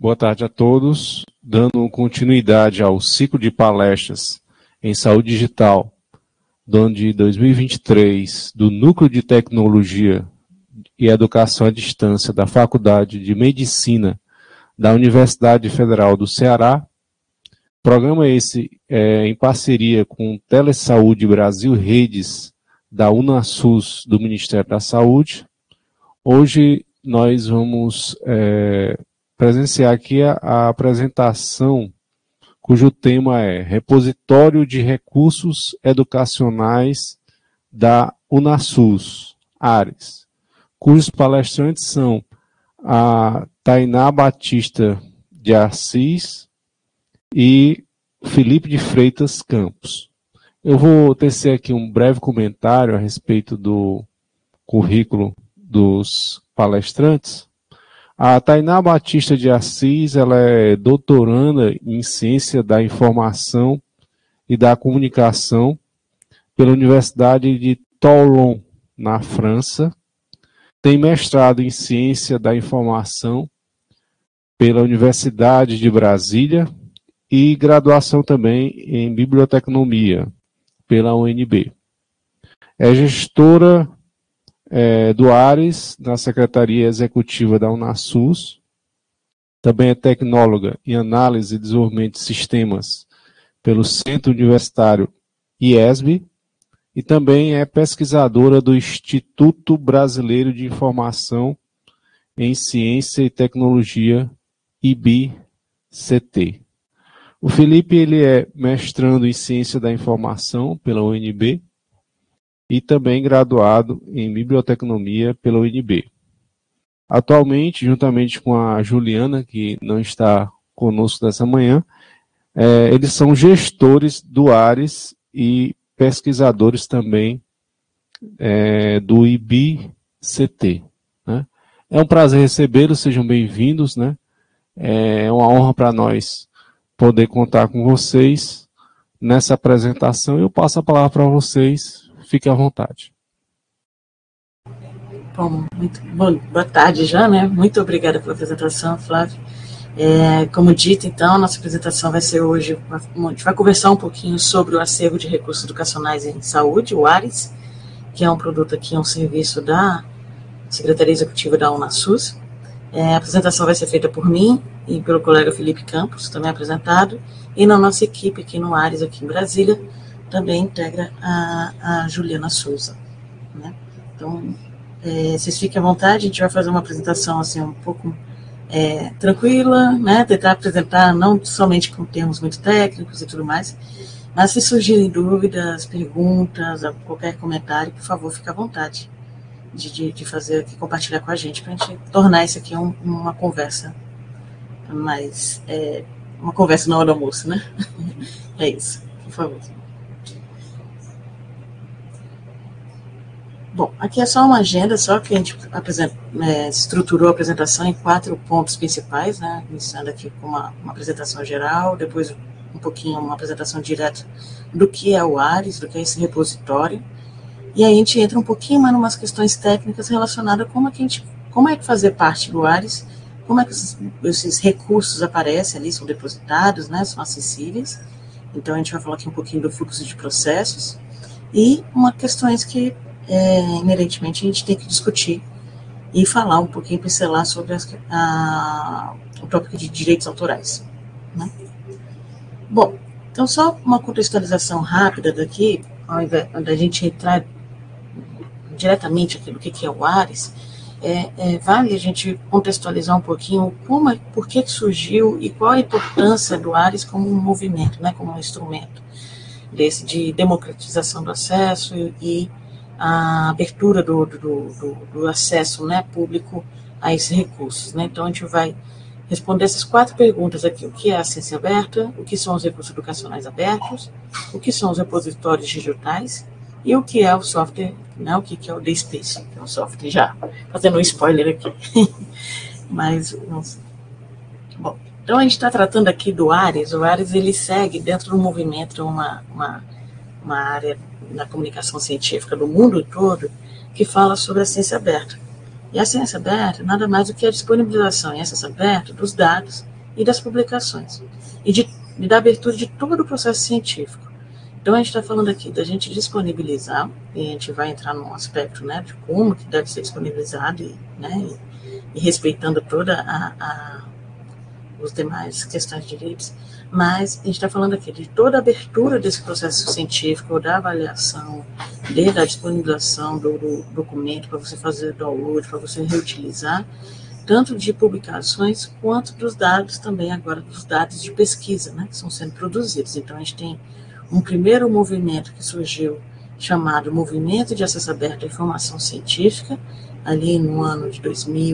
Boa tarde a todos. Dando continuidade ao ciclo de palestras em saúde digital do ano de 2023 do Núcleo de Tecnologia e Educação à Distância da Faculdade de Medicina da Universidade Federal do Ceará. Programa esse em parceria com Telesaúde Brasil Redes da UNASUS do Ministério da Saúde. Hoje nós vamos presenciar aqui a apresentação cujo tema é Repositório de Recursos Educacionais da UNASUS, ARES, cujos palestrantes são a Tainá Batista de Assis e Felipe de Freitas Campos. Eu vou tecer aqui um breve comentário a respeito do currículo dos palestrantes. A Tainá Batista de Assis, ela é doutoranda em Ciência da Informação e da Comunicação pela Universidade de Toulon, na França. Tem mestrado em Ciência da Informação pela Universidade de Brasília e graduação também em Biblioteconomia pela UNB. É gestora do ARES, na Secretaria Executiva da UNASUS. Também é tecnóloga em Análise e Desenvolvimento de Sistemas pelo Centro Universitário IESB e também é pesquisadora do Instituto Brasileiro de Informação em Ciência e Tecnologia, IBCT. O Felipe ele é mestrando em Ciência da Informação pela UNB e também graduado em Biblioteconomia pela UNB. Atualmente, juntamente com a Juliana, que não está conosco dessa manhã, eles são gestores do ARES e pesquisadores também do IBCT. Né? É um prazer recebê-los, sejam bem-vindos. Né? É uma honra para nós poder contar com vocês nessa apresentação. Eu passo a palavra para vocês. Fique à vontade. Bom, boa tarde já, né? Muito obrigada pela apresentação, Flávio. Como dito, então, a nossa apresentação vai ser hoje, a gente vai conversar um pouquinho sobre o acervo de recursos educacionais em saúde, o ARES, que é um produto aqui, um serviço da Secretaria Executiva da UNASUS. A apresentação vai ser feita por mim e pelo colega Felipe Campos, também apresentado, e na nossa equipe aqui no ARES, aqui em Brasília, também integra a Juliana Souza. Né? Então, vocês fiquem à vontade, a gente vai fazer uma apresentação assim, um pouco tranquila, né? Tentar apresentar não somente com termos muito técnicos e tudo mais, mas se surgirem dúvidas, perguntas, qualquer comentário, por favor, fique à vontade de fazer aqui, compartilhar com a gente, para a gente tornar isso aqui uma conversa mais, uma conversa na hora do almoço, né? É isso, por favor. Bom, aqui é só uma agenda, só que a gente estruturou a apresentação em 4 pontos principais, né? Iniciando aqui com uma apresentação geral, depois um pouquinho uma apresentação direta do que é o ARES, do que é esse repositório, e aí a gente entra um pouquinho mais em umas questões técnicas relacionadas a como é que fazer parte do ARES, como é que esses recursos aparecem ali, são depositados, né? São acessíveis. Então a gente vai falar aqui um pouquinho do fluxo de processos e umas questões que inerentemente a gente tem que discutir e falar um pouquinho, pincelar sobre o tópico de direitos autorais. Né? Bom, então só uma contextualização rápida daqui, ao invés da gente entrar diretamente aqui no que é o ARES, vale a gente contextualizar um pouquinho por que surgiu e qual a importância do ARES como um movimento, né, como um instrumento desse de democratização do acesso e a abertura do acesso, né, público a esses recursos. Né? Então, a gente vai responder essas 4 perguntas aqui. O que é a ciência aberta? O que são os recursos educacionais abertos? O que são os repositórios digitais? E o que é o software, né? O que é o DSpace, que é um software, já fazendo um spoiler aqui. Mas, bom, então a gente está tratando aqui do ARES. O ARES, ele segue dentro do movimento uma área na comunicação científica do mundo todo que fala sobre a ciência aberta. E a ciência aberta nada mais do que a disponibilização em acesso aberto dos dados e das publicações, e da abertura de todo o processo científico. Então, a gente está falando aqui da gente disponibilizar, e a gente vai entrar num aspecto, né, de como que deve ser disponibilizado, e respeitando toda os demais questões de direitos, mas a gente está falando aqui de toda a abertura desse processo científico, da avaliação, da disponibilização do documento para você fazer download, para você reutilizar, tanto de publicações quanto dos dados também agora, dos dados de pesquisa, né, que estão sendo produzidos. Então, a gente tem um primeiro movimento que surgiu, chamado Movimento de Acesso Aberto à Informação Científica, ali no ano de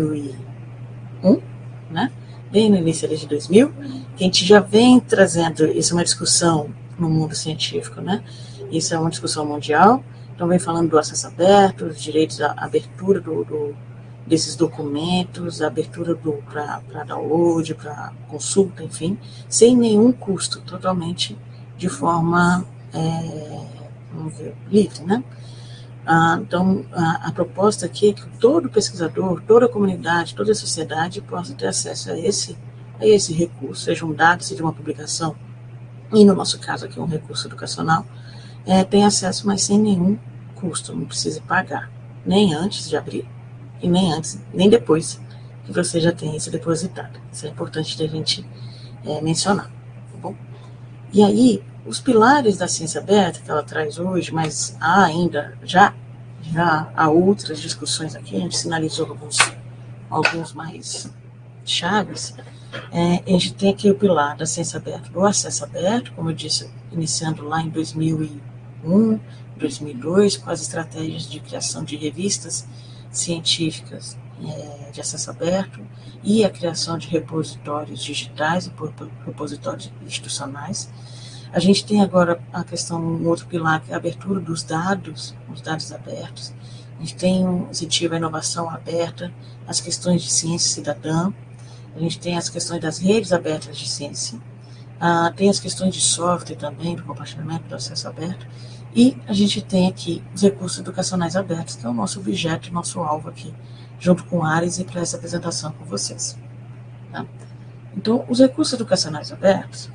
2001, né, bem no início de 2000, que a gente já vem trazendo, isso é uma discussão no mundo científico, né, isso é uma discussão mundial, então vem falando do acesso aberto, os direitos, a abertura desses documentos, a abertura para download, para consulta, enfim, sem nenhum custo, totalmente de forma, vamos ver, livre, né? Então, a proposta aqui é que todo pesquisador, toda a comunidade, toda a sociedade possa ter acesso a esse recurso, seja um dado, seja uma publicação, e no nosso caso aqui um recurso educacional, tem acesso, mas sem nenhum custo, não precisa pagar, nem antes de abrir, e nem depois que você já tem isso depositado. Isso é importante da gente mencionar, tá bom? E aí, os pilares da ciência aberta que ela traz hoje, mas há ainda, já há outras discussões aqui, a gente sinalizou alguns mais chaves. A gente tem aqui o pilar da ciência aberta, do acesso aberto, como eu disse, iniciando lá em 2001, 2002, com as estratégias de criação de revistas científicas de acesso aberto e a criação de repositórios digitais e repositórios institucionais. A gente tem agora a questão, um outro pilar, que é a abertura dos dados, os dados abertos. A gente tem um incentivo à inovação aberta, as questões de ciência cidadã, a gente tem as questões das redes abertas de ciência, tem as questões de software também, do compartilhamento do acesso aberto, e a gente tem aqui os recursos educacionais abertos, que é o nosso objeto, nosso alvo aqui, junto com o Ares e para essa apresentação com vocês. Tá? Então, os recursos educacionais abertos...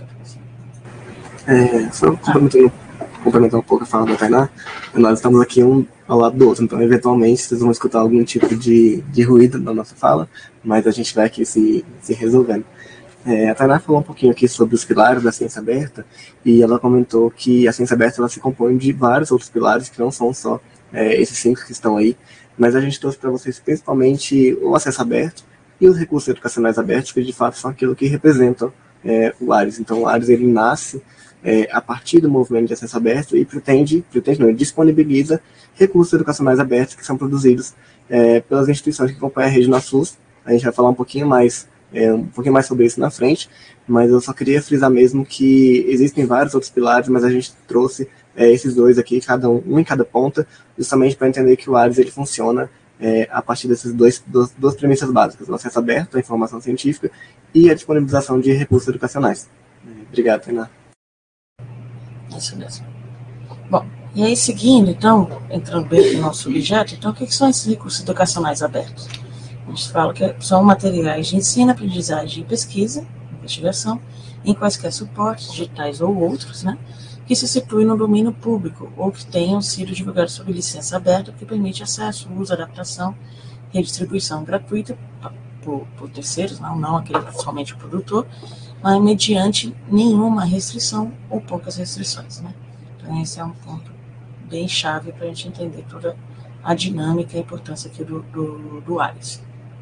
Só complementar um pouco a fala da Tainá, nós estamos aqui um ao lado do outro, então eventualmente vocês vão escutar algum tipo de ruído na nossa fala, mas a gente vai aqui se resolvendo. A Tainá falou um pouquinho aqui sobre os pilares da ciência aberta, e ela comentou que a ciência aberta ela se compõe de vários outros pilares, que não são só esses 5 que estão aí, mas a gente trouxe para vocês principalmente o acesso aberto e os recursos educacionais abertos, que de fato são aquilo que representam o Ares. Então o Ares ele nasce a partir do movimento de acesso aberto e ele disponibiliza recursos educacionais abertos que são produzidos pelas instituições que compõem a rede NaSUS. A gente vai falar um pouquinho mais sobre isso na frente, mas eu só queria frisar mesmo que existem vários outros pilares, mas a gente trouxe esses 2 aqui, um em cada ponta, justamente para entender que o Ares ele funciona a partir dessas duas premissas básicas, o acesso aberto à informação científica e a disponibilização de recursos educacionais. Obrigado, Tainá. Isso mesmo. Bom, e aí seguindo, então, entrando bem no nosso objeto, então o que são esses recursos educacionais abertos? A gente fala que são materiais de ensino, aprendizagem e pesquisa, investigação, em quaisquer suportes, digitais ou outros, né, que se situem no domínio público ou que tenham sido divulgados sob licença aberta, que permite acesso, uso, adaptação, redistribuição gratuita por terceiros, não aquele somente o produtor, mas mediante nenhuma restrição ou poucas restrições, né? Então esse é um ponto bem chave para a gente entender toda a dinâmica e a importância aqui do Ares.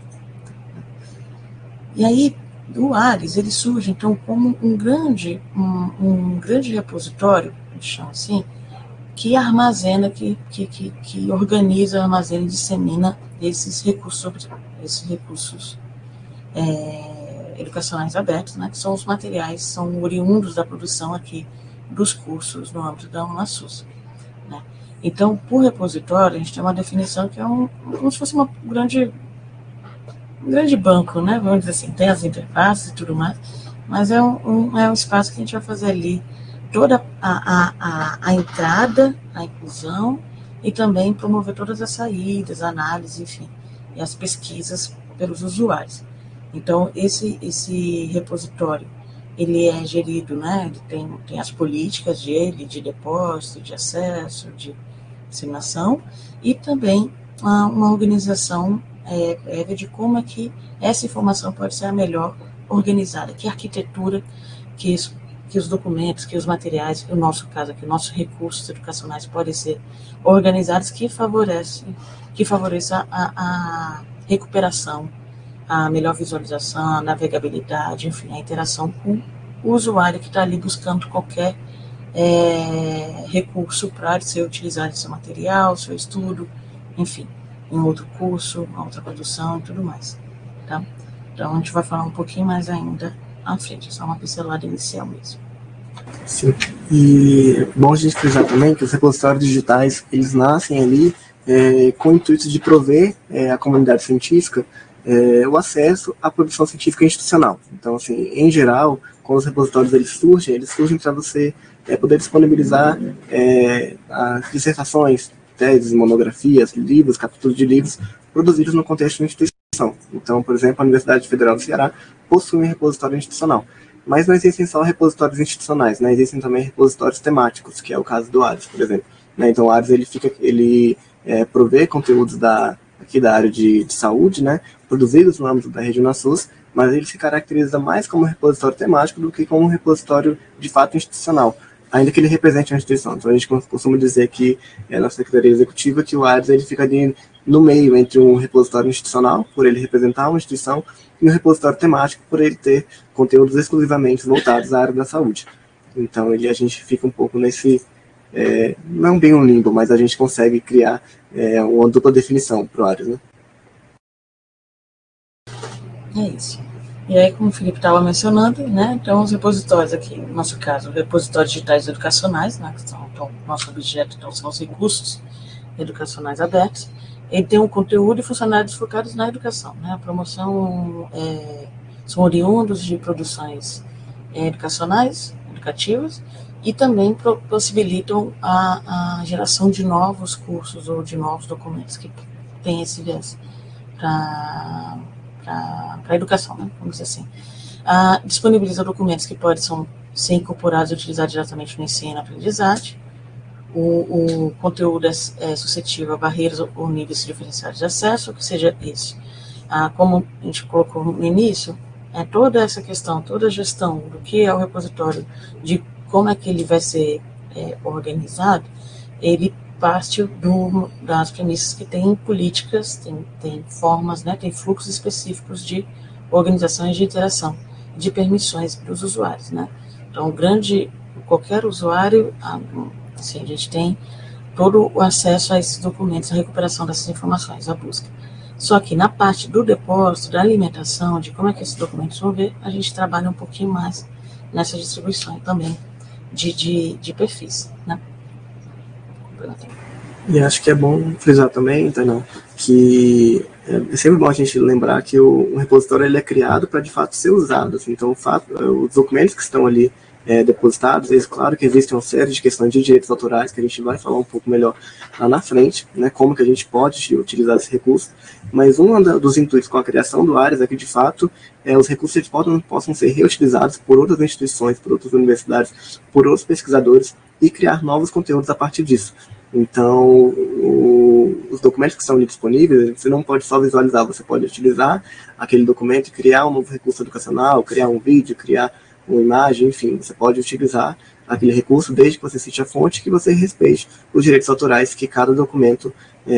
E aí, o Ares, ele surge, então, como um grande repositório, a gente chama assim, que armazena, que organiza, armazena e dissemina esses recursos educacionais abertos, né, que são os materiais, são oriundos da produção aqui dos cursos no âmbito da UNaSUS. Né. Então, por repositório, a gente tem uma definição que é como se fosse um grande banco, né, vamos dizer assim, tem as interfaces e tudo mais, mas é um espaço que a gente vai fazer ali toda a entrada, a inclusão e também promover todas as saídas, análise, enfim, e as pesquisas pelos usuários. Então, esse repositório, ele é gerido, né? Ele tem as políticas dele, de depósito, de acesso, de disseminação, e também uma organização prévia de como é que essa informação pode ser a melhor organizada, que arquitetura, que os documentos, que os materiais, no nosso caso aqui, nossos recursos educacionais podem ser organizados que favoreça a recuperação, a melhor visualização, a navegabilidade, enfim, a interação com o usuário que está ali buscando qualquer recurso para ser utilizado em seu material, seu estudo, enfim, em outro curso, uma outra produção e tudo mais, tá? Então, a gente vai falar um pouquinho mais ainda à frente, só uma pincelada inicial mesmo. Sim, e é bom a gente frisar também que os repositórios digitais, eles nascem ali com o intuito de prover à comunidade científica o acesso à produção científica institucional. Então, assim, em geral, quando os repositórios eles surgem para você poder disponibilizar as dissertações, teses, monografias, livros, capítulos de livros produzidos no contexto de instituição. Então, por exemplo, a Universidade Federal do Ceará possui um repositório institucional. Mas não existem só repositórios institucionais, né? Existem também repositórios temáticos, que é o caso do ARES, por exemplo. Né? Então, o ARES ele provê conteúdos aqui da área de saúde, né? Produzidos no âmbito da Regional SUS, mas ele se caracteriza mais como repositório temático do que como um repositório de fato institucional, ainda que ele represente a instituição. Então, a gente costuma dizer que na Secretaria Executiva que o ARES ele fica ali no meio entre um repositório institucional, por ele representar uma instituição, e um repositório temático, por ele ter conteúdos exclusivamente voltados à área da saúde. Então, a gente fica um pouco nesse, não bem um limbo, mas a gente consegue criar uma dupla definição para o ARES, né? É isso. E aí, como o Felipe estava mencionando, né, então os repositórios aqui, no nosso caso, repositórios digitais educacionais, né, que são, então, nosso objeto então, são os recursos educacionais abertos. Ele tem um conteúdo e funcionalidades focados na educação, né, a promoção são oriundos de produções educacionais, educativas, e também possibilitam a geração de novos cursos ou de novos documentos que têm esse viés para a educação, né? Vamos dizer assim. Disponibiliza documentos que podem ser incorporados e utilizados diretamente no ensino e aprendizagem. O conteúdo é suscetível a barreiras ou níveis diferenciados de acesso, que seja isso. Como a gente colocou no início, toda essa questão, toda a gestão do que é o repositório, de como é que ele vai ser organizado, ele parte das premissas que tem políticas, tem formas, né, tem fluxos específicos de organização e de interação, de permissões para os usuários, né? Então, qualquer usuário, assim, a gente tem todo o acesso a esses documentos, a recuperação dessas informações, a busca. Só que na parte do depósito, da alimentação, de como é que esses documentos vão ver, a gente trabalha um pouquinho mais nessa distribuição também de perfis, né? E acho que é bom frisar também, então, que é sempre bom a gente lembrar que o repositório ele é criado para de fato ser usado. Assim, então, os documentos que estão ali depositados, claro que existe uma série de questões de direitos autorais que a gente vai falar um pouco melhor lá na frente, né, como que a gente pode utilizar esse recurso, mas um dos intuitos com a criação do ARES é que de fato os recursos possam ser reutilizados por outras instituições, por outras universidades, por outros pesquisadores e criar novos conteúdos a partir disso. Então, os documentos que estão ali disponíveis, você não pode só visualizar, você pode utilizar aquele documento e criar um novo recurso educacional, criar um vídeo, criar uma imagem, enfim, você pode utilizar aquele recurso desde que você cite a fonte e que você respeite os direitos autorais que cada documento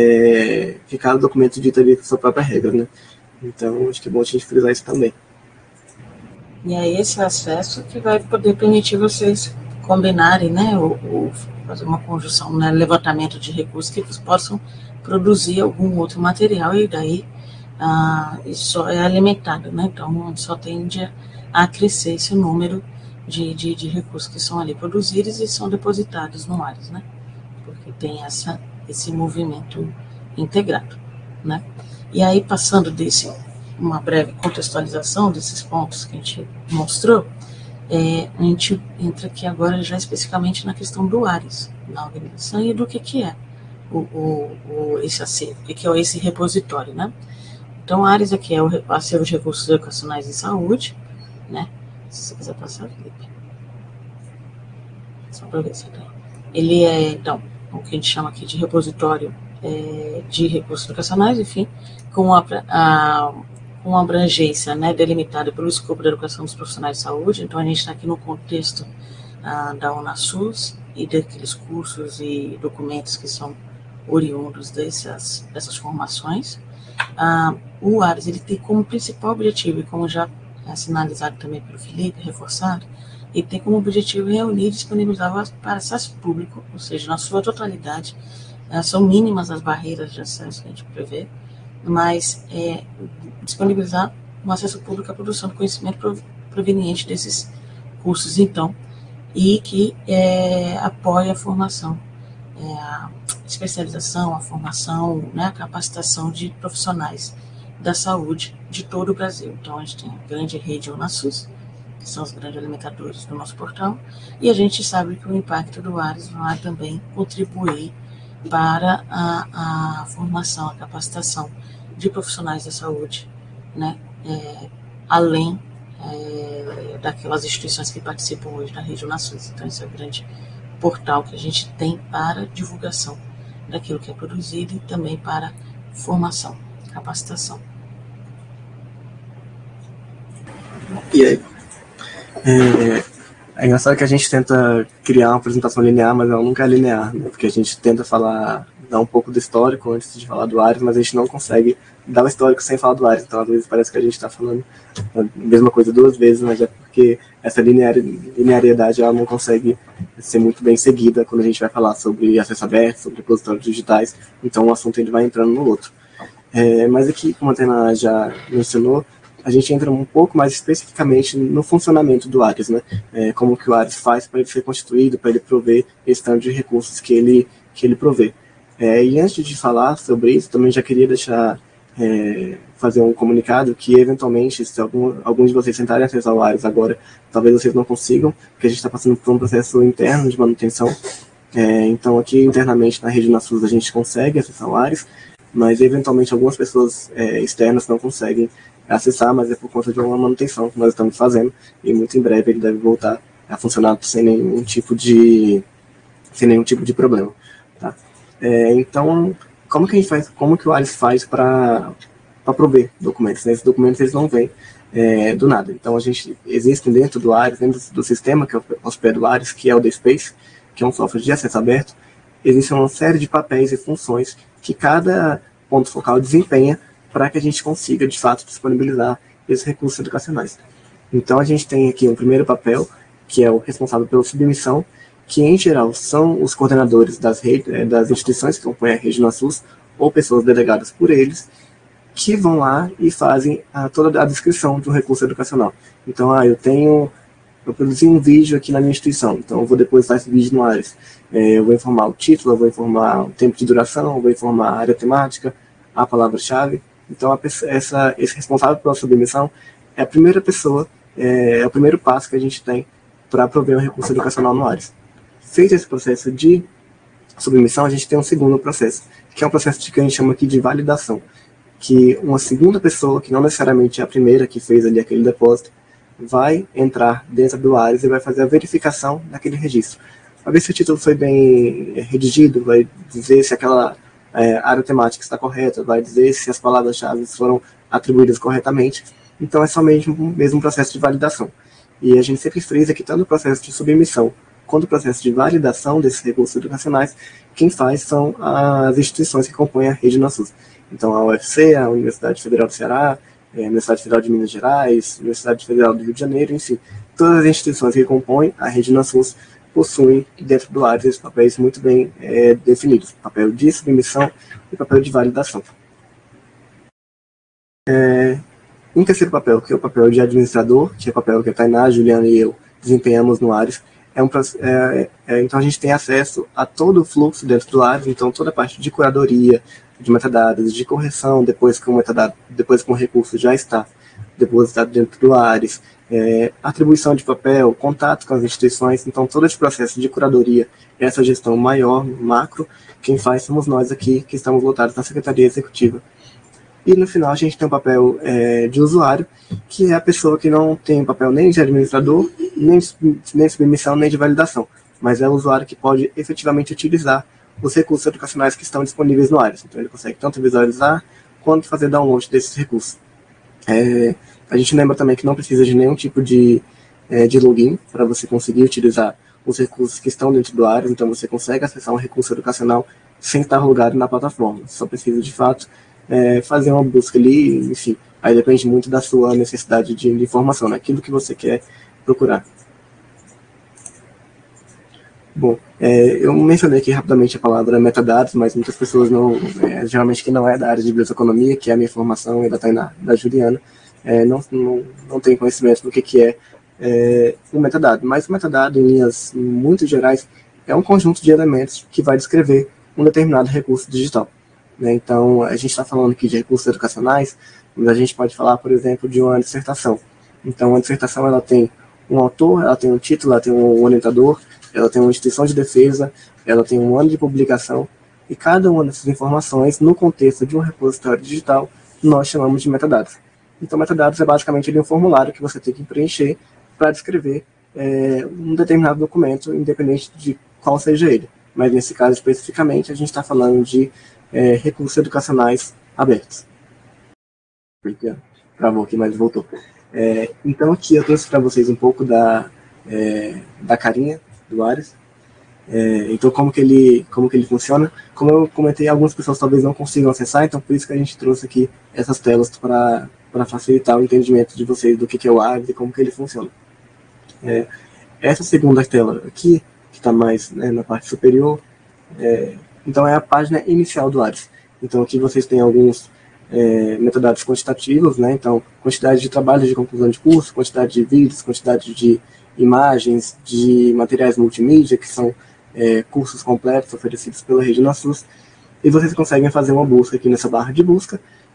dita ali com sua própria regra, né? Então, acho que é bom a gente frisar isso também. E é esse acesso que vai poder permitir vocês combinarem, né, fazer uma conjunção, né, levantamento de recursos que possam produzir algum outro material e daí isso é alimentado, né, então só tende a crescer esse número de recursos que são ali produzidos e são depositados no ARES, né, porque tem esse movimento integrado, né. E aí, passando uma breve contextualização desses pontos que a gente mostrou, a gente entra aqui agora já especificamente na questão do ARES, na organização, e do que é esse acervo, o que é esse repositório, né? Então, a ARES aqui é o acervo de recursos educacionais em saúde, né? Se você quiser passar, Felipe. Só para ver se tem. Ele é, então, o que a gente chama aqui de repositório de recursos educacionais, enfim, com uma abrangência, né, delimitada pelo escopo da educação dos profissionais de saúde. Então, a gente está aqui no contexto da UNASUS e daqueles cursos e documentos que são oriundos dessas formações. O ARES, ele tem como principal objetivo, e como já sinalizado também pelo Felipe, reforçado, ele tem como objetivo reunir e disponibilizar para acesso público, ou seja, na sua totalidade. São mínimas as barreiras de acesso que a gente prevê, mas disponibilizar um acesso público à produção de conhecimento proveniente desses cursos, então, e que apoia a formação, a especialização, a formação, né, a capacitação de profissionais da saúde de todo o Brasil. Então, a gente tem a grande rede UNASUS, que são os grandes alimentadores do nosso portal, e a gente sabe que o impacto do ARES vai também contribuir para a formação, a capacitação de profissionais da saúde, né, além daquelas instituições que participam hoje da rede UNASUS. Então, esse é o grande portal que a gente tem para divulgação daquilo que é produzido e também para formação, capacitação. E aí? É engraçado que a gente tenta criar uma apresentação linear, mas ela nunca é linear, né? Porque a gente tenta dar um pouco do histórico antes de falar do ARES, mas a gente não consegue dar o histórico sem falar do ARES. Então, às vezes, parece que a gente está falando a mesma coisa duas vezes, mas é porque essa linearidade ela não consegue ser muito bem seguida quando a gente vai falar sobre acesso aberto, sobre repositórios digitais. Então, um assunto ele vai entrando no outro. Mas aqui, como a Tainá já mencionou, a gente entra um pouco mais especificamente no funcionamento do ARES, né? Como que o ARES faz para ele ser constituído, para ele prover esse tanto de recursos que ele provê. E antes de falar sobre isso, também já queria fazer um comunicado que, eventualmente, se alguns de vocês tentarem acessar o ARES agora, talvez vocês não consigam, porque a gente está passando por um processo interno de manutenção. Então, aqui internamente na rede UNASUS a gente consegue acessar o ARES, mas, eventualmente, algumas pessoas externas não conseguem acessar, mas é por conta de uma manutenção que nós estamos fazendo, e muito em breve ele deve voltar a funcionar sem nenhum tipo de problema, tá? Então, como que o ARES faz para prover documentos, né? Esses documentos eles não vêm do nada. Então, existem dentro do ARES, dentro do sistema que hospeda o ARES, que é o DSpace, que é um software de acesso aberto, existe uma série de papéis e funções que cada ponto focal desempenha para que a gente consiga, de fato, disponibilizar esses recursos educacionais. Então, a gente tem aqui um primeiro papel, que é o responsável pela submissão, que, em geral, são os coordenadores das instituições que compõem a rede UNASUS, ou pessoas delegadas por eles, que vão lá e fazem toda a descrição de um recurso educacional. Então, eu produzi um vídeo aqui na minha instituição, então eu vou depositar esse vídeo no ARES. Eu vou informar o título, eu vou informar o tempo de duração, eu vou informar a área temática, a palavra-chave. Então, esse responsável pela submissão é a primeira pessoa, é o primeiro passo que a gente tem para prover um recurso educacional no ARES. Feito esse processo de submissão, a gente tem um segundo processo, que é um processo que a gente chama aqui de validação, que uma segunda pessoa, que não necessariamente é a primeira que fez ali aquele depósito, vai entrar dentro do ARES e vai fazer a verificação daquele registro. Vai ver se o título foi bem redigido, vai dizer se aquela área temática está correta, vai dizer se as palavras-chave foram atribuídas corretamente. Então, é somente mesmo um processo de validação. E a gente sempre frisa que tanto o processo de submissão quanto o processo de validação desses recursos educacionais, quem faz são as instituições que compõem a rede UNASUS. Então, a UFC, a Universidade Federal do Ceará, a Universidade Federal de Minas Gerais, a Universidade Federal do Rio de Janeiro, enfim, todas as instituições que compõem a rede UNASUS possuem dentro do ARES esses papéis muito bem definidos, papel de submissão e papel de validação. Um terceiro papel, que é o papel de administrador, que é o papel que a Tainá, a Juliana e eu desempenhamos no ARES, então a gente tem acesso a todo o fluxo dentro do ARES, então toda a parte de curadoria, de metadados, de correção, depois que o recurso já está depositado dentro do ARES, atribuição de papel, contato com as instituições. Então todo esse processo de curadoria, essa gestão maior, macro, quem faz somos nós aqui, que estamos lotados na Secretaria Executiva E no final a gente tem um papel de usuário, que é a pessoa que não tem papel nem de administrador, nem de submissão, nem de validação, mas é o usuário que pode efetivamente utilizar os recursos educacionais que estão disponíveis no Ares. Então ele consegue tanto visualizar quanto fazer download desses recursos. A gente lembra também que não precisa de nenhum tipo de login para você conseguir utilizar os recursos que estão dentro do Ares, então você consegue acessar um recurso educacional sem estar logado na plataforma. Só precisa, de fato, fazer uma busca ali, enfim. Aí depende muito da sua necessidade de informação, naquilo que você quer procurar. Bom, eu mencionei aqui rapidamente a palavra metadados, mas muitas pessoas geralmente que não é da área de biblioteconomia, que é a minha formação e da Tainá, da Juliana, não tem conhecimento do que é um metadado. Mas o metadado, em linhas muito gerais, é um conjunto de elementos que vai descrever um determinado recurso digital. Né? Então, a gente está falando aqui de recursos educacionais, mas a gente pode falar, por exemplo, de uma dissertação. Então, a dissertação ela tem um autor, ela tem um título, ela tem um orientador, ela tem uma instituição de defesa, ela tem um ano de publicação, e cada uma dessas informações, no contexto de um repositório digital, nós chamamos de metadados. Então, metadados é basicamente um formulário que você tem que preencher para descrever um determinado documento, independente de qual seja ele. Mas, nesse caso, especificamente, a gente está falando de recursos educacionais abertos. Travou aqui, mas voltou. Então, aqui eu trouxe para vocês um pouco da carinha do Ares. Então, como que ele funciona? Como eu comentei, algumas pessoas talvez não consigam acessar, então por isso que a gente trouxe aqui essas telas para facilitar o entendimento de vocês do que é o Ares e como que ele funciona. Essa segunda tela aqui, que está mais na parte superior, então é a página inicial do Ares. Então aqui vocês têm alguns metadados quantitativos, né? Então quantidade de trabalhos de conclusão de curso, quantidade de vídeos, quantidade de imagens, de materiais multimídia, que são cursos completos oferecidos pela Rede Nasus, e vocês conseguem fazer uma busca aqui nessa barra de busca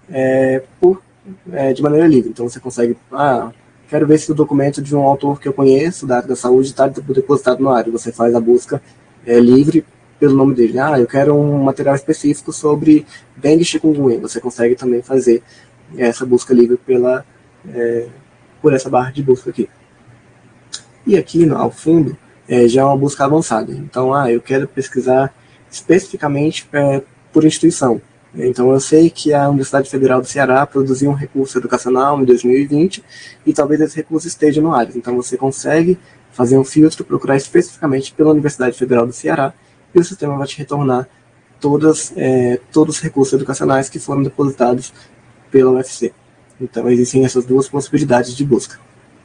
de maneira livre. Então você consegue, quero ver se o documento de um autor que eu conheço, da área da saúde, está depositado no Ares. Você faz a busca livre pelo nome dele. Eu quero um material específico sobre dengue e chikungunya. Você consegue também fazer essa busca livre por essa barra de busca aqui. E aqui, ao fundo, já é uma busca avançada. Então, eu quero pesquisar especificamente por instituição. Então, eu sei que a Universidade Federal do Ceará produziu um recurso educacional em 2020 e talvez esse recurso esteja no Ares. Então, você consegue fazer um filtro, procurar especificamente pela Universidade Federal do Ceará e o sistema vai te retornar todos os recursos educacionais que foram depositados pela UFC. Então, existem essas duas possibilidades de busca.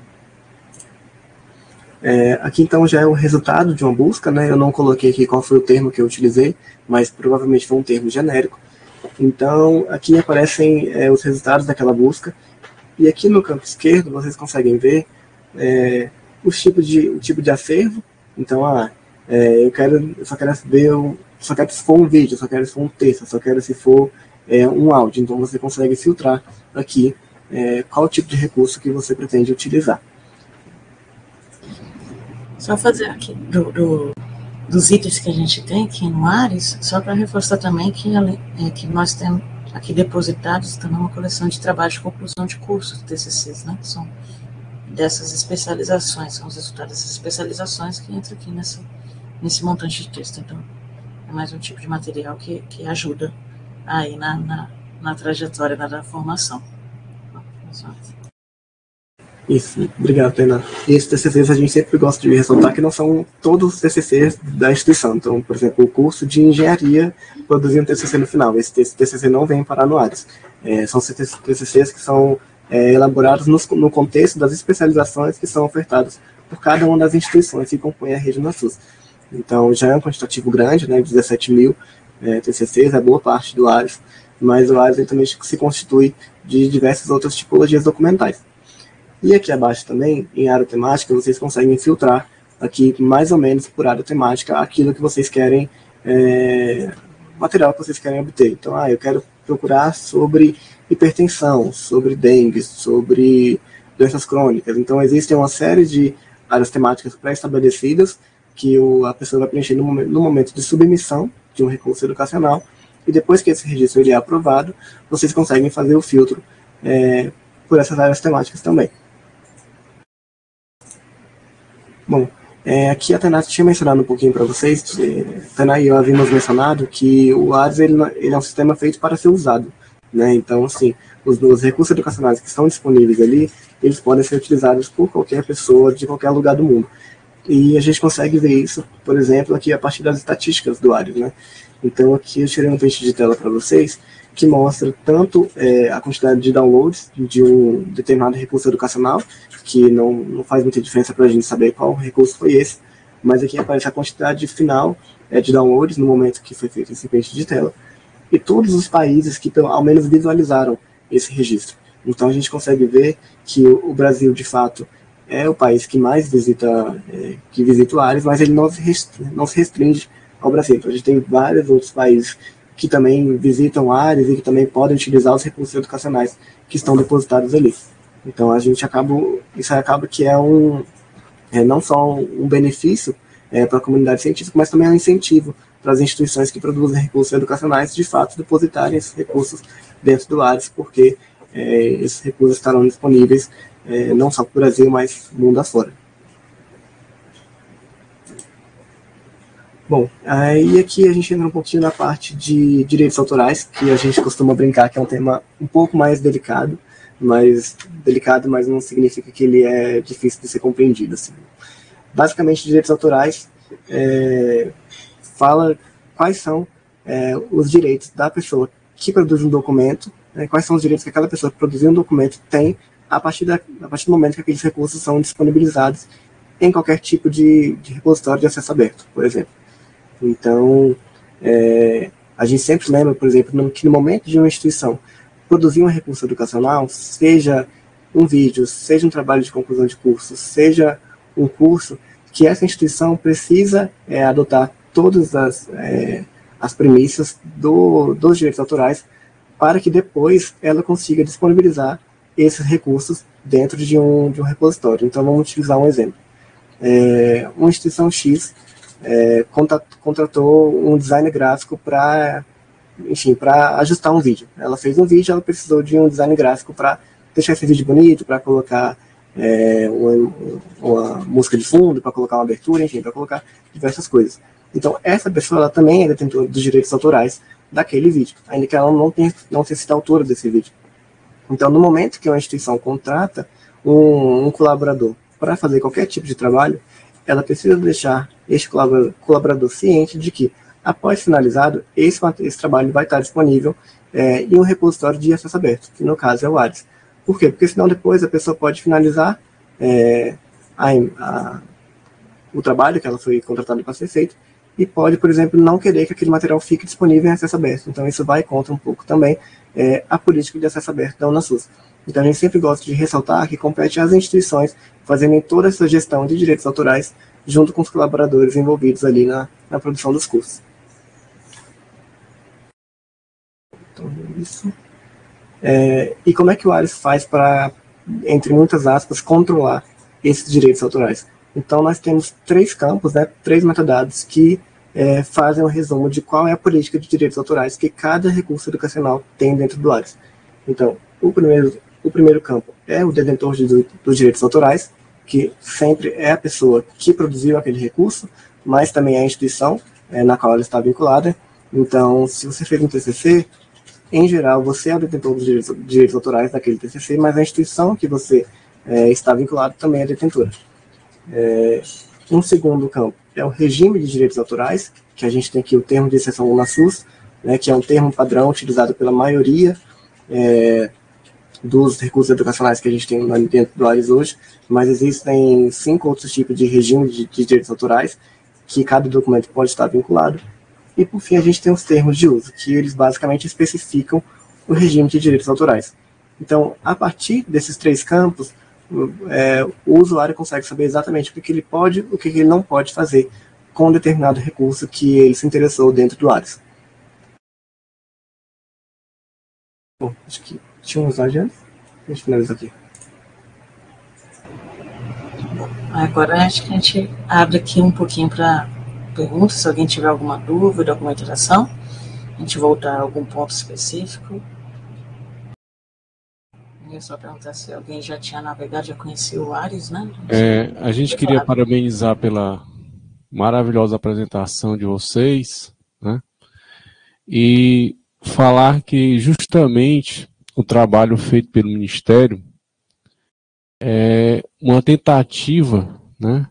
Aqui então já é o resultado de uma busca, né? Eu não coloquei aqui qual foi o termo que eu utilizei, mas provavelmente foi um termo genérico. Então aqui aparecem os resultados daquela busca, e aqui no canto esquerdo vocês conseguem ver o tipo de acervo. Então eu só quero ver, só quero se for um vídeo, só quero se for um texto, só quero se for um áudio. Então você consegue filtrar aqui qual tipo de recurso que você pretende utilizar. Só fazer aqui dos itens que a gente tem aqui no Ares, só para reforçar também que nós temos aqui depositados também uma coleção de trabalhos de conclusão de cursos, TCCs, né? São dessas especializações, são os resultados dessas especializações que entram aqui nesse montante de texto. Então, é mais um tipo de material que ajuda aí na trajetória da formação. Isso, obrigado, Tainá. E esses TCCs a gente sempre gosta de ressaltar que não são todos os TCCs da instituição. Então, por exemplo, o curso de engenharia produzia um TCC no final. Esse TCC não vem parar no Ares. São TCCs que são elaborados no contexto das especializações que são ofertadas por cada uma das instituições que compõem a rede Nasus. Então, já é um quantitativo grande, né, 17 mil TCCs, é boa parte do Ares, mas o Ares também se constitui de diversas outras tipologias documentais. E aqui abaixo também, em área temática, vocês conseguem filtrar aqui mais ou menos por área temática aquilo que vocês querem, material que vocês querem obter. Então, eu quero procurar sobre hipertensão, sobre dengue, sobre doenças crônicas. Então, existem uma série de áreas temáticas pré-estabelecidas que a pessoa vai preencher no momento de submissão de um recurso educacional, E depois que esse registro ele é aprovado, vocês conseguem fazer o filtro por essas áreas temáticas também. Bom, aqui a Tainá tinha mencionado um pouquinho para vocês, Tainá e eu havíamos mencionado que o ARES ele é um sistema feito para ser usado, né? Então, assim, os recursos educacionais que estão disponíveis ali, eles podem ser utilizados por qualquer pessoa de qualquer lugar do mundo. E a gente consegue ver isso, por exemplo, aqui a partir das estatísticas do ARES, né? Então, aqui eu tirei um print de tela para vocês, que mostra tanto a quantidade de downloads de um determinado recurso educacional, que não faz muita diferença para a gente saber qual recurso foi esse, mas aqui aparece a quantidade final de downloads no momento que foi feito esse print de tela, e todos os países que ao menos visualizaram esse registro. Então a gente consegue ver que o Brasil, de fato, é o país que mais visita o ARES, mas ele não se restringe ao Brasil. Então a gente tem vários outros países que também visitam ARES e que também podem utilizar os recursos educacionais que estão depositados ali. Então isso acaba que não só um benefício para a comunidade científica, mas também é um incentivo para as instituições que produzem recursos educacionais de fato depositarem esses recursos dentro do ARES, porque esses recursos estarão disponíveis não só para o Brasil, mas mundo afora. Bom, aí aqui a gente entra um pouquinho na parte de direitos autorais, que a gente costuma brincar que é um tema um pouco mais delicado, mas não significa que ele é difícil de ser compreendido. Assim. Basicamente, direitos autorais fala quais são os direitos da pessoa que produz um documento, quais são os direitos que aquela pessoa que produziu um documento tem a partir do momento que aqueles recursos são disponibilizados em qualquer tipo de repositório de acesso aberto, por exemplo. Então, a gente sempre lembra, por exemplo, que no momento de uma instituição produzir um recurso educacional, seja um vídeo, seja um trabalho de conclusão de curso, seja um curso, que essa instituição precisa adotar todas as premissas dos direitos autorais para que depois ela consiga disponibilizar esses recursos dentro de um repositório. Então, vamos utilizar um exemplo. Uma instituição X contratou um design gráfico para ajustar um vídeo. Ela fez um vídeo, ela precisou de um design gráfico para deixar esse vídeo bonito, para colocar uma música de fundo, para colocar uma abertura, enfim, para colocar diversas coisas. Então, essa pessoa ela também é detentora dos direitos autorais daquele vídeo, ainda que ela não tenha sido autora desse vídeo. Então, no momento que uma instituição contrata um colaborador para fazer qualquer tipo de trabalho, ela precisa deixar este colaborador ciente de que, após finalizado, esse trabalho vai estar disponível em um repositório de acesso aberto, que no caso é o ARES. Por quê? Porque senão depois a pessoa pode finalizar o trabalho que ela foi contratada para ser feito e pode, por exemplo, não querer que aquele material fique disponível em acesso aberto. Então isso vai contra um pouco também a política de acesso aberto da UNASUS. Então a gente sempre gosta de ressaltar que compete às instituições fazerem toda essa gestão de direitos autorais junto com os colaboradores envolvidos ali na produção dos cursos. Então, isso. E como é que o ARES faz para, entre muitas aspas, controlar esses direitos autorais? Então nós temos 3 campos, 3 metadados que fazem um resumo de qual é a política de direitos autorais que cada recurso educacional tem dentro do ARES. Então, o primeiro campo é o detentor dos direitos autorais, que sempre é a pessoa que produziu aquele recurso, mas também é a instituição na qual ela está vinculada. Então, se você fez um TCC, em geral, você é o detentor dos direitos autorais daquele TCC, mas a instituição que você está vinculado também é detentora. Um segundo campo é o regime de direitos autorais, que a gente tem aqui o termo de exceção UNASUS, que é um termo padrão utilizado pela maioria dos recursos educacionais que a gente tem dentro do ARES hoje, mas existem 5 outros tipos de regime de direitos autorais, que cada documento pode estar vinculado. E, por fim, a gente tem os termos de uso, que eles basicamente especificam o regime de direitos autorais. Então, a partir desses 3 campos, o usuário consegue saber exatamente o que ele pode e o que ele não pode fazer com um determinado recurso que ele se interessou dentro do ARES. Bom, acho que tinha um slide antes. A gente finaliza aqui. Agora acho que a gente abre aqui um pouquinho para perguntas, se alguém tiver alguma dúvida, alguma interação. a gente voltar a algum ponto específico. Eu ia só perguntar se alguém já tinha navegado, já conhecia o Ares, né? A gente queria parabenizar pela maravilhosa apresentação de vocês, né? E falar que justamente o trabalho feito pelo Ministério é uma tentativa, né,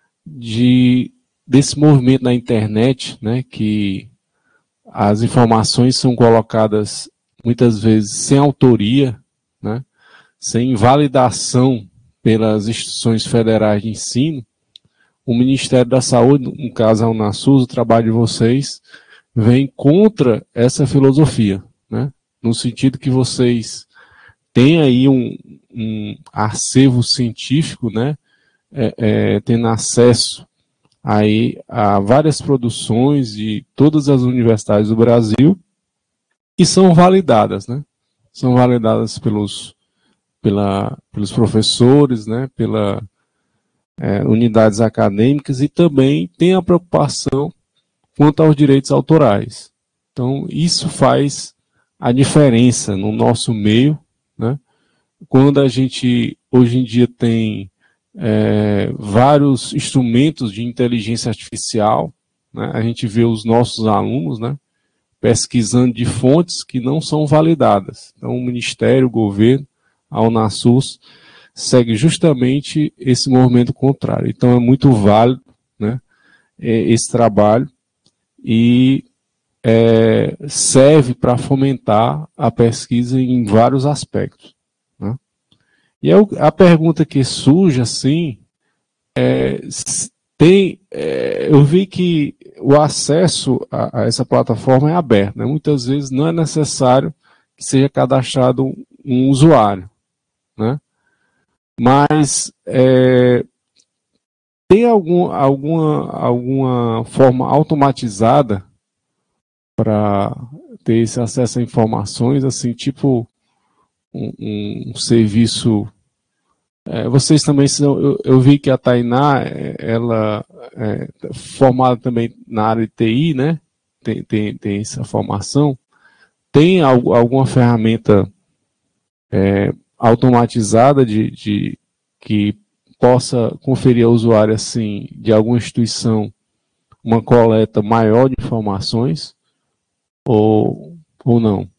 desse movimento na internet, né, que as informações são colocadas muitas vezes sem autoria, né, sem validação pelas instituições federais de ensino. O Ministério da Saúde, no caso a Unasus, o trabalho de vocês, vem contra essa filosofia, né, no sentido que vocês têm aí um acervo científico, né, tendo acesso aí a várias produções de todas as universidades do Brasil e são validadas, né? São validadas pelos professores, né? Pelas unidades acadêmicas e também tem a preocupação quanto aos direitos autorais. Então, isso faz a diferença no nosso meio, né? Quando a gente, hoje em dia, tem vários instrumentos de inteligência artificial, né? A gente vê os nossos alunos, né, pesquisando de fontes que não são validadas. Então, o Ministério, o governo, a Unasus, segue justamente esse movimento contrário. Então, é muito válido, né, esse trabalho e serve para fomentar a pesquisa em vários aspectos. Né? E a pergunta que surge, assim, eu vi que o acesso a essa plataforma é aberto, né? Muitas vezes não é necessário que seja cadastrado um usuário, né? Mas tem alguma forma automatizada para ter esse acesso a informações, assim, tipo um serviço. Vocês também são. Eu vi que a Tainá, ela é formada também na área de TI, né? Tem essa formação. Tem alguma ferramenta automatizada que possa conferir ao usuário, assim, de alguma instituição, uma coleta maior de informações? Ou não?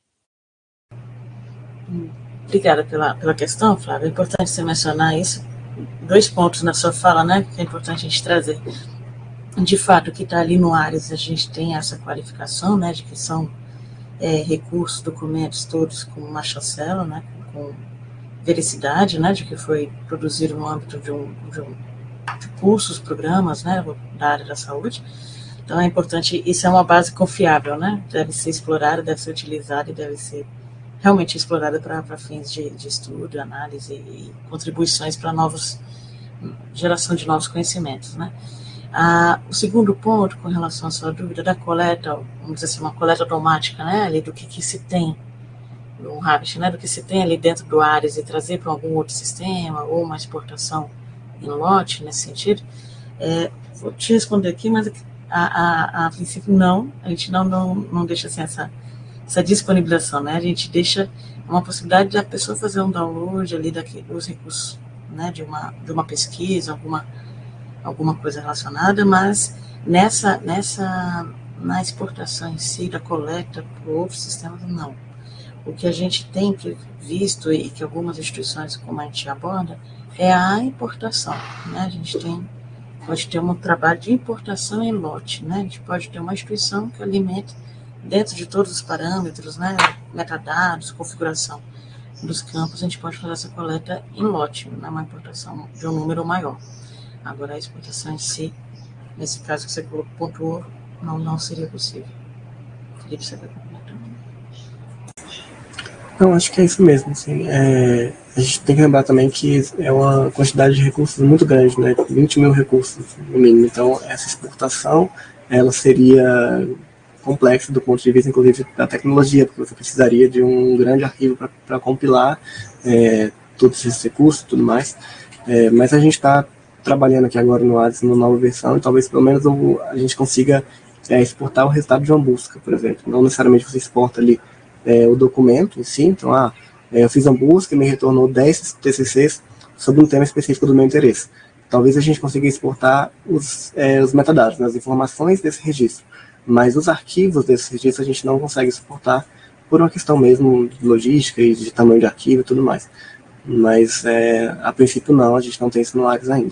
Obrigada pela questão, Flávio. É importante você mencionar isso. 2 pontos na sua fala, né, que é importante a gente trazer. De fato, o que está ali no Ares, a gente tem essa qualificação, né, de que são recursos, documentos todos com uma chancela, né, com vericidade, né, de que foi produzido no âmbito de cursos, programas, né, da área da saúde. Então é importante, isso é uma base confiável, né, deve ser explorada, deve ser utilizada e deve ser realmente explorada para fins de estudo, análise e contribuições para geração de novos conhecimentos, né. O segundo ponto, com relação à sua dúvida da coleta, vamos dizer assim, uma coleta automática, né, ali do que se tem no Rabbit, né, do que se tem ali dentro do Ares e trazer para algum outro sistema, ou uma exportação em lote, nesse sentido, vou te responder aqui, mas a princípio não, a gente não deixa assim essa disponibilização, né, a gente deixa uma possibilidade da pessoa fazer um download ali dos recursos, né, de uma pesquisa, alguma coisa relacionada, mas na exportação em si, da coleta para outros sistemas, não. O que a gente tem visto e que algumas instituições, como a gente aborda, é a importação, né? A gente pode ter um trabalho de importação em lote, né? A gente pode ter uma instituição que alimenta dentro de todos os parâmetros, né? Metadados, configuração dos campos, a gente pode fazer essa coleta em lote, né? Uma importação de um número maior. Agora, a exportação em si, nesse caso que você pontuou, não seria possível. Felipe, você vai complementar? Não, acho que é isso mesmo. Assim, a gente tem que lembrar também que é uma quantidade de recursos muito grande, né? 20 mil recursos no mínimo. Então, essa exportação, ela seria complexa do ponto de vista, inclusive, da tecnologia, porque você precisaria de um grande arquivo para compilar todos esses recursos e tudo mais. Mas a gente está trabalhando aqui agora no Ares, numa nova versão, e talvez pelo menos a gente consiga exportar o resultado de uma busca, por exemplo. Não necessariamente você exporta ali o documento em si, então, eu fiz uma busca e me retornou 10 TCCs sobre um tema específico do meu interesse. Talvez a gente consiga exportar os metadados, né, as informações desse registro, mas os arquivos desse registro a gente não consegue exportar por uma questão mesmo de logística e de tamanho de arquivo e tudo mais. Mas, a princípio não, a gente não tem isso no Ares ainda.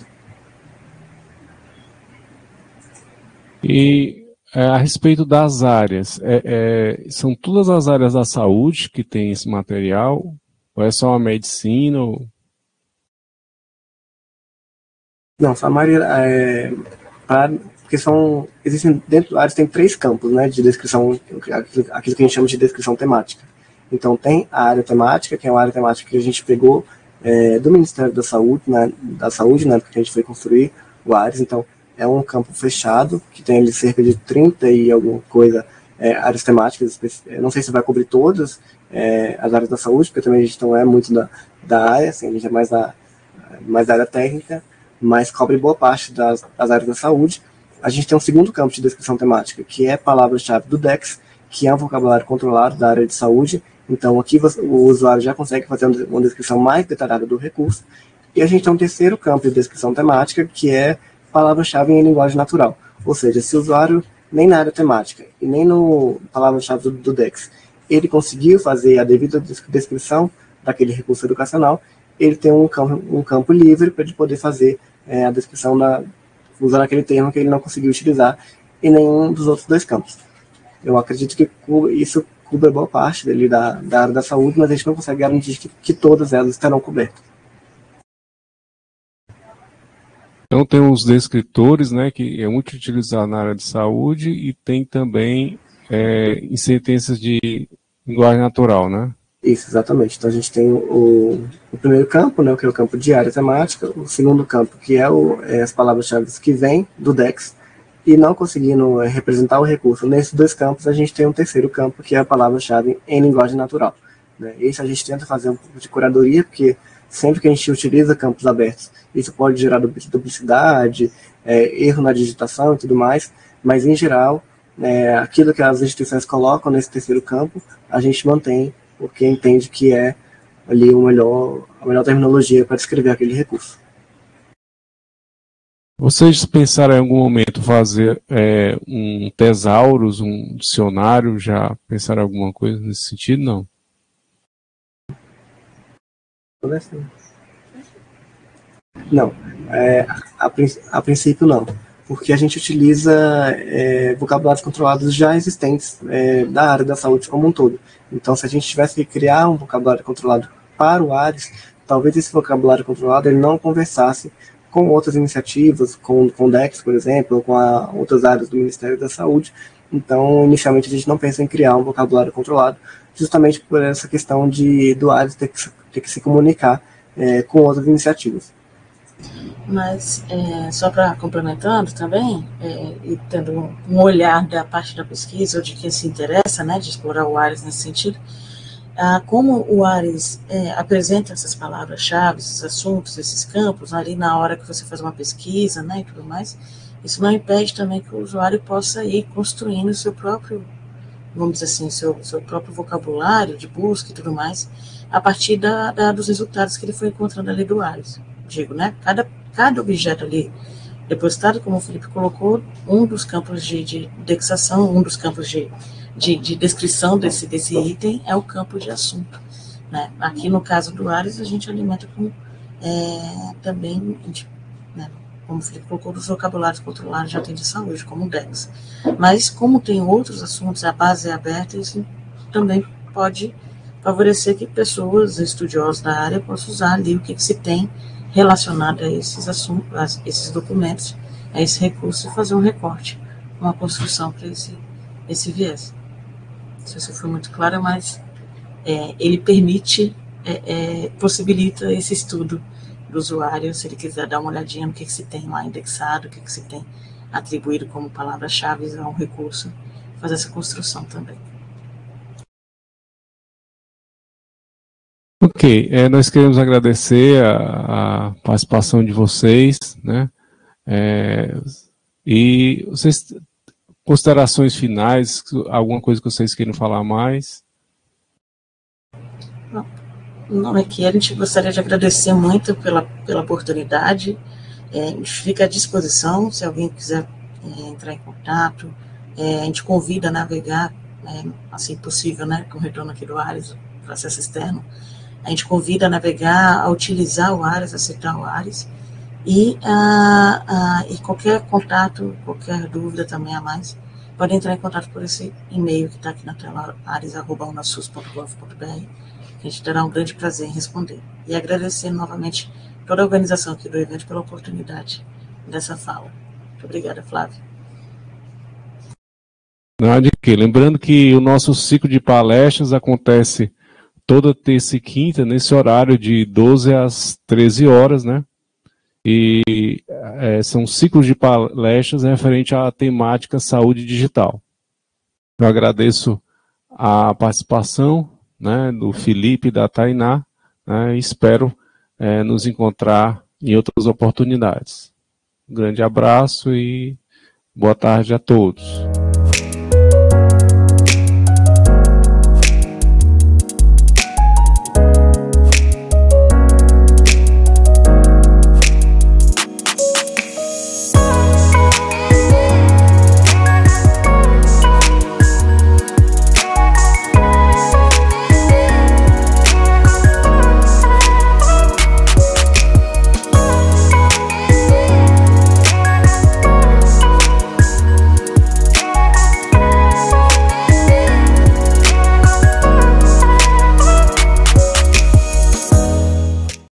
E a respeito das áreas, são todas as áreas da saúde que tem esse material? Ou é só a medicina? Não, só a maioria, porque existem dentro do Ares tem 3 campos, né, de descrição, aquilo que a gente chama de descrição temática. Então tem a área temática, que é uma área temática que a gente pegou do Ministério da Saúde, né, na época que a gente foi construir o Ares. Então é um campo fechado, que tem ali cerca de 30 e alguma coisa áreas temáticas. Não sei se vai cobrir todas as áreas da saúde, porque também a gente não é muito da área, assim, a gente é mais da área técnica, mas cobre boa parte das áreas da saúde. A gente tem um segundo campo de descrição temática, que é palavra-chave do DEX, que é um vocabulário controlado da área de saúde. Então aqui o usuário já consegue fazer uma descrição mais detalhada do recurso. E a gente tem um terceiro campo de descrição temática, que é palavra-chave em linguagem natural. Ou seja, se o usuário, nem na área temática e nem no palavra-chave do DEX, ele conseguiu fazer a devida descrição daquele recurso educacional, ele tem um campo livre para ele poder fazer a descrição usando aquele termo que ele não conseguiu utilizar em nenhum dos outros 2 campos. Eu acredito que isso cubra boa parte da área da saúde, mas a gente não consegue garantir que todas elas estarão cobertas. Então tem os descritores, né, que é muito utilizado na área de saúde, e tem também em sentenças de linguagem natural, né? Isso, exatamente. Então a gente tem o primeiro campo, né, que é o campo de área temática, o segundo campo, que é as palavras-chave que vêm do DEX, e não conseguindo representar o recurso nesses 2 campos, a gente tem um terceiro campo, que é a palavra-chave em linguagem natural. Né? Esse a gente tenta fazer um pouco de curadoria, porque sempre que a gente utiliza campos abertos, isso pode gerar duplicidade, erro na digitação e tudo mais, mas em geral, aquilo que as instituições colocam nesse terceiro campo, a gente mantém, porque entende que é ali a melhor terminologia para descrever aquele recurso. Vocês pensaram em algum momento fazer um thesaurus, um dicionário? Já pensaram em alguma coisa nesse sentido? Não? Não, a princípio não, porque a gente utiliza vocabulários controlados já existentes da área da saúde como um todo. Então, se a gente tivesse que criar um vocabulário controlado para o Ares, talvez esse vocabulário controlado ele não conversasse com outras iniciativas, com o DEX, por exemplo, ou com outras áreas do Ministério da Saúde. Então, inicialmente, a gente não pensa em criar um vocabulário controlado, justamente por essa questão do Ares ter que se comunicar com outras iniciativas. Mas, só para complementando também, e tendo um olhar da parte da pesquisa, ou de quem se interessa, né, de explorar o Ares nesse sentido, como o Ares apresenta essas palavras-chave, esses assuntos, esses campos, ali na hora que você faz uma pesquisa, né, e tudo mais, isso não impede também que o usuário possa ir construindo o seu próprio, vamos dizer assim, seu próprio vocabulário de busca e tudo mais, a partir dos resultados que ele foi encontrando ali do Ares. Digo, né, cada objeto ali depositado, como o Felipe colocou, um dos campos de indexação, um dos campos de descrição desse item é o campo de assunto. Né? Aqui no caso do Ares, a gente alimenta com também, né, como o Felipe colocou, dos vocabulários controlados de atendimento de saúde, como o DEX. Mas como tem outros assuntos, a base é aberta, isso também pode favorecer que pessoas estudiosas da área possam usar ali o que se tem relacionado a esses assuntos, a esses documentos, a esse recurso, e fazer um recorte, uma construção para esse viés. Não sei se foi muito claro, mas ele permite, possibilita esse estudo do usuário, se ele quiser dar uma olhadinha no que se tem lá indexado, o que se tem atribuído como palavras-chave a um recurso, fazer essa construção também. Ok, nós queremos agradecer a participação de vocês, né? E vocês considerações finais, alguma coisa que vocês queiram falar mais? Não, aqui a gente gostaria de agradecer muito pela oportunidade. A gente fica à disposição, se alguém quiser entrar em contato. A gente convida a navegar, assim possível, né, com o retorno aqui do Ares, processo externo. A gente convida a navegar, a utilizar o Ares, a aceitar o Ares. E qualquer contato, qualquer dúvida também a mais, pode entrar em contato por esse e-mail que está aqui na tela, ares@unasus.gov.br, que a gente terá um grande prazer em responder. E agradecer novamente toda a organização aqui do evento pela oportunidade dessa fala. Muito obrigada, Flávio. Não, de quê? Lembrando que o nosso ciclo de palestras acontece toda terça e quinta, nesse horário de 12 às 13 horas, né? E são ciclos de palestras referente à temática saúde digital. Eu agradeço a participação, né, do Felipe e da Tainá, né, e espero nos encontrar em outras oportunidades. Um grande abraço e boa tarde a todos.